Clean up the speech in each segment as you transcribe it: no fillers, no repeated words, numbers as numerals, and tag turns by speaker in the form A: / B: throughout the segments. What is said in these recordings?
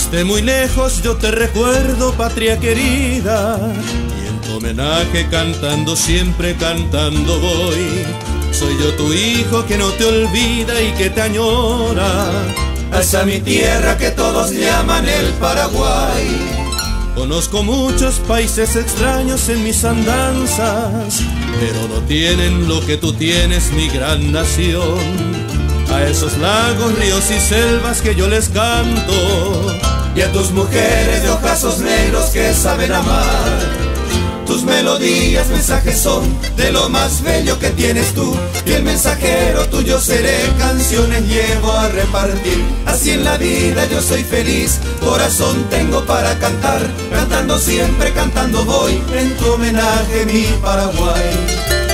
A: Desde muy lejos yo te recuerdo, patria querida, y en tu homenaje cantando, siempre cantando voy. Soy yo tu hijo que no te olvida y que te añora, a esa mi tierra que todos llaman el Paraguay. Conozco muchos países extraños en mis andanzas, pero no tienen lo que tú tienes, mi gran nación. A esos lagos, ríos y selvas que yo les canto, y a tus mujeres de ojazos negros que saben amar. Tus melodías, mensajes son de lo más bello que tienes tú, y el mensajero tuyo seré, canciones llevo a repartir. Así en la vida yo soy feliz, corazón tengo para cantar, cantando siempre, cantando voy, en tu homenaje mi Paraguay.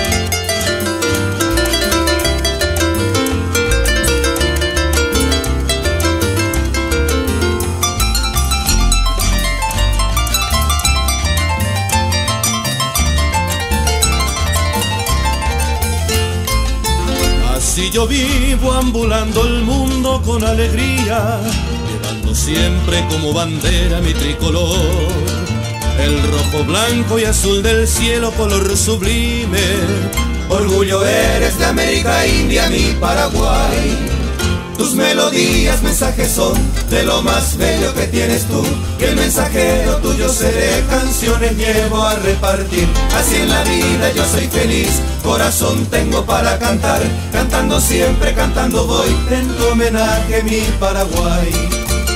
A: Si yo vivo ambulando el mundo con alegría, llevando siempre como bandera mi tricolor, el rojo, blanco y azul del cielo, color sublime. Orgullo eres de América India, mi Paraguay. Tus melodías, mensajes son de lo más bello que tienes tú, y el mensajero tuyo seré, canciones llevo a repartir. Así en la vida yo soy feliz, corazón tengo para cantar, cantando siempre, cantando voy, en tu homenaje mi Paraguay.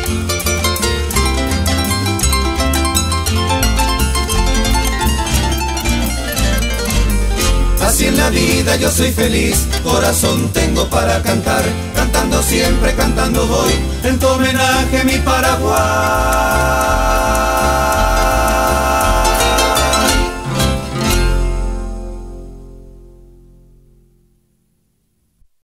A: Así en la vida yo soy feliz, corazón tengo para cantar, cantando siempre, cantando voy, en tu homenaje mi Paraguay.